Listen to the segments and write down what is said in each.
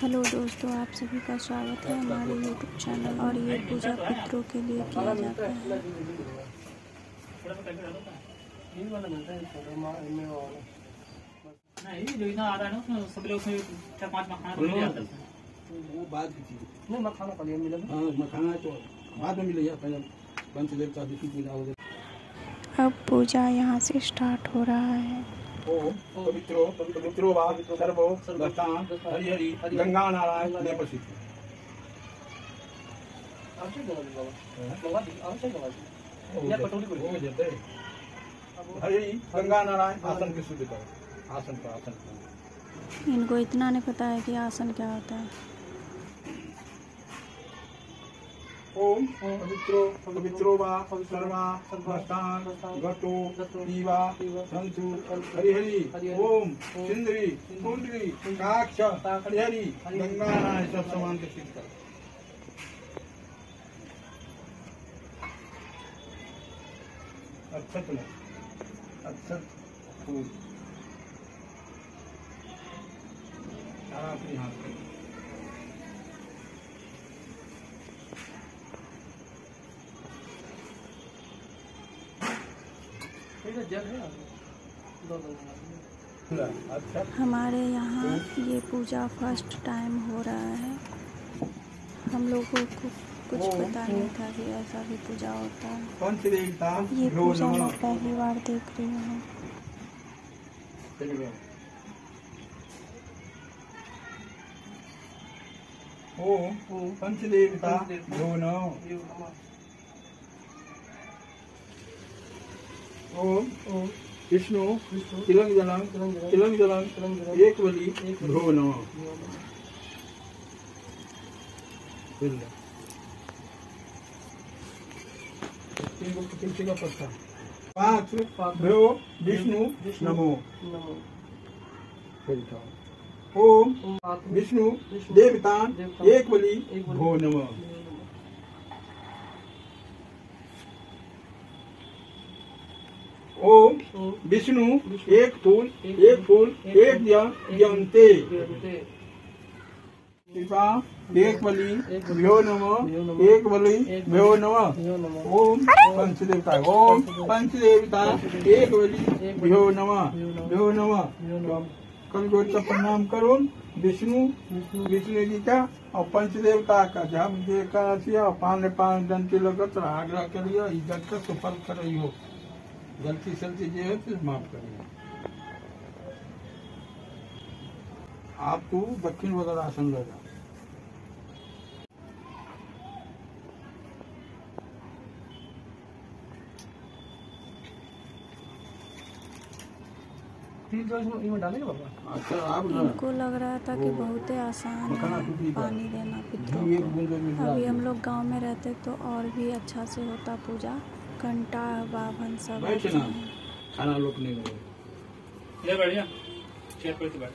Hello दोस्तों, आप सभी का स्वागत है हमारे यूट्यूब चैनल। और ये पूजा पितरों के लिए किया जाता है। नहीं जो इतना आ रहा है ना उसमें सब लोग उसमें 4-5 मखाना मिल जाता है। वो बाद की चीज नहीं मखाना पहले मिलेगा। हाँ मखाना तो बाद में मिलेगा, पहले पंचदेवता की पूजा हो गई। अब पूजा यहाँ से स्टार्ट हो रहा है। ओम पवित्रो वा सर्वो दस्तान हरि हरि गंगा नारायण नेपसित हरि गंगा नारायण आसन की शुद्ध करो। आसन पर आसन पर इनको इतना नहीं पता है कि आसन क्या होता है। ओम पवित्रो वा सर्वा दस्तान घटो दीवा संतु हरि हरि ओम सिंदरी कुंडली काक्ष हरि हरि गंगा नारायण सब समान के सिद्ध करो। अक्षत में अक्षत फूल सारा अपने हाथ में। जल है हमारे यहाँ ये पूजा फर्स्ट टाइम हो रहा है। हम लोगों को कुछ पता नहीं था कि ऐसा भी पूजा होता है। ये पूजा मैं पहली बार देख रही हूँ। ओम पंचदेवता भ्यो नमः। ओम विष्णु तिलंग जलंग एक बलि भ्यो नमः। तुलसी का पत्ता 5 भ्यो विष्णु नमो। ओम विष्णु देवतान एक बलि भ्यो नमः। ओम विष्णु एक फूल एक यंते कृपा एक बलि भ्यो नमः। एक बलि भ्यो नमः। ओम पंचदेवता एक बलि भ्यो नमः। कल का प्रणाम करो विष्णु जी का और पंचदेवता का जब देखा और पान डंटी लगत आग्रह करिए इज्जत का सुफल करियो। गलती सलती जो है तो माफ करिए। आप तो दक्षिण वगैरह आसन लगा। डालेंगे बाबा। अच्छा आप इनको लग रहा था कि बहुत ही आसान है पानी देना पितरों को। अभी हम लोग गांव में रहते तो और भी अच्छा से होता पूजा। घंटा बाभन सब खाना लोग नहीं ये बढ़िया चेयर पर तो बैठ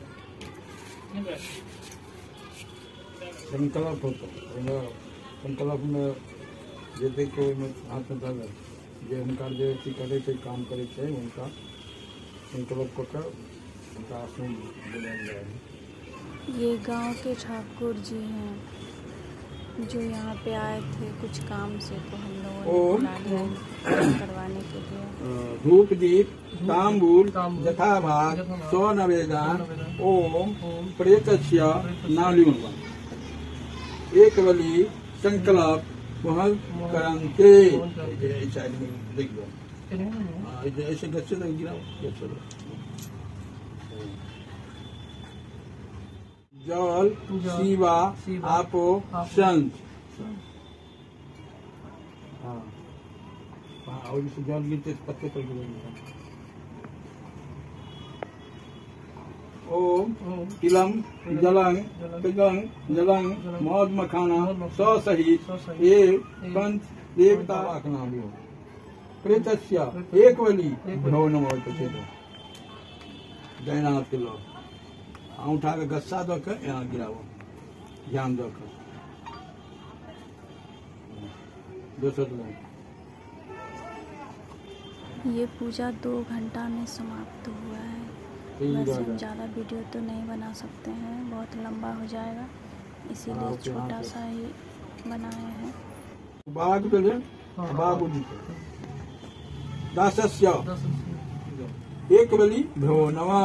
संकल्प होता संकल्प में जैसे कोई में हाथ में डाल जो उनका जो करे थे काम करे थे उनका संकल्प पकड़ उनका आसन बुलाया जाए। ये गांव के ठाकुर जी हैं जो यहाँ पे आए थे कुछ काम से, तो हम लोगों ने बुला लिया करवाने के लिए। धूप दीप तांबूल यथाभाग स्वनवेदान ओम प्रेतस्य नालिमन एक बलि संकल्प वह करंते। देख लो ऐसे गच्चे तक गिराओ। जल शिवा आपो संत। हाँ और इसे जल गिरते पत्ते पर गिरेंगे। ओम तिलम जलंग मौज मखाना सहित एक पंच देवता का नाम हो। प्रेतस्य एक बलि भ्यो नमः। जयनाथ के लोग उठा के गस्सा दो कर यहाँ गिराओ ध्यान दो कर दूसरे लोग। ये पूजा 2 घंटा में समाप्त हुआ है। वैसे हम ज़्यादा वीडियो तो नहीं बना सकते हैं, बहुत लंबा हो जाएगा, इसीलिए छोटा सा ही बनाए हैं। दासस्य एक बलि भ्यो नमः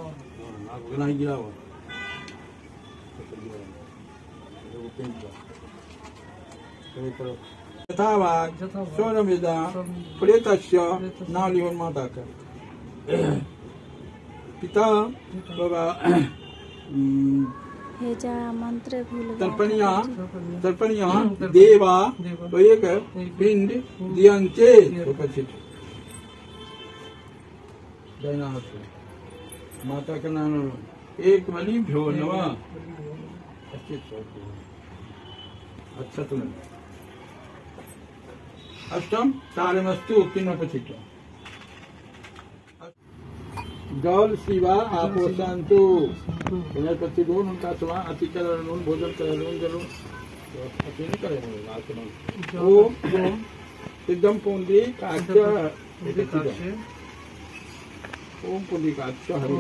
यथावाग स्वरमिदा प्रेतस्य नालिहोन माता का पिता बाबा हेजा मंत्र भूल तर्पणिया देवा एक पिंड दियंचे माता का नाम एक बलि भ्यो नमः। अच्छा तुम्हें अष्टम तारमस्तु किन्नपचित गौल शिवा आपो शांतु पति दोन उनका सुना अतिकरण भोजन करण जरूर अति नहीं करेंगे ओम सिद्धम पुंडी काक्ष ओम पुंडी काक्ष हरि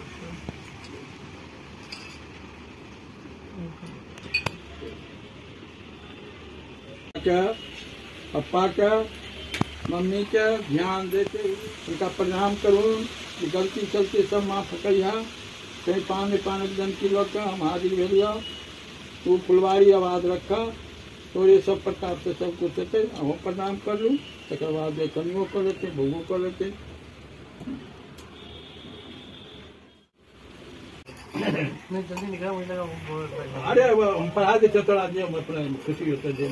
पप्पा का मम्मी का ध्यान देते उनका प्रणाम करूँ, गलती चलती सब माफ करिया, कहीं पान जन की लगा हम हाजिर भेलिया, तू फुलवारी आवाज रखा तो ये सब प्रकार से सब कुछ देते हम प्रणाम कर लूँ, तक बाद कनियों कर लेते भोगों कर लेते। अरे हम पढ़ा दे चतरा दिए अपना खुशी होता है।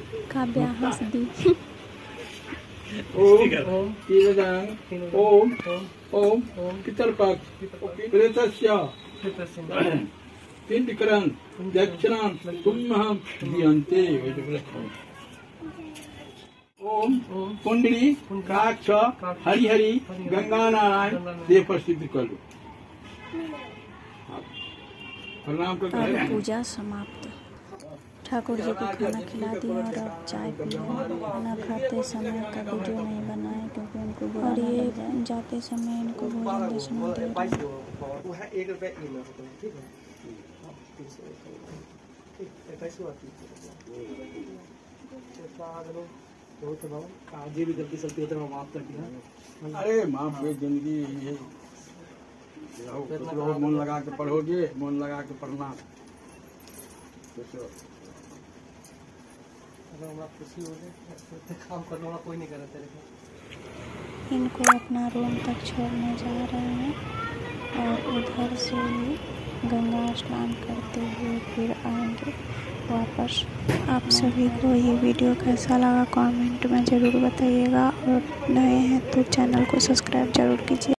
ओम ओम पितरपक्ष प्रेतस्य पिंडकरण दक्षिणां तुम्हं दीयन्ते। ओम कुंडली काक्ष हरिहरि गंगा नारायण देव प्रसिद्ध कर लो। प्रणाम कर पूजा समाप्त। ठाकुर जी को खाना खिला दिया और अब चाय पी रहे। खाना खाते समय का वीडियो नहीं बनाए क्योंकि उनको और ये जाते समय इनको भोजन दक्षिणा दे रहे भी गलती सलती होते हैं माफ कर दिया। अरे माफ हुई जिंदगी मन लगा के पढ़ोगे, मन लगा के पढ़ना। खुशी हो गई काम करने वाला कोई नहीं कर रहा तेरे को। इनको अपना रूम तक छोड़ने जा रहे हैं और उधर से ही गंगा स्नान करते हुए फिर आएंगे वापस। आप सभी को ये वीडियो कैसा लगा कमेंट में ज़रूर बताइएगा और नए हैं तो चैनल को सब्सक्राइब जरूर कीजिए।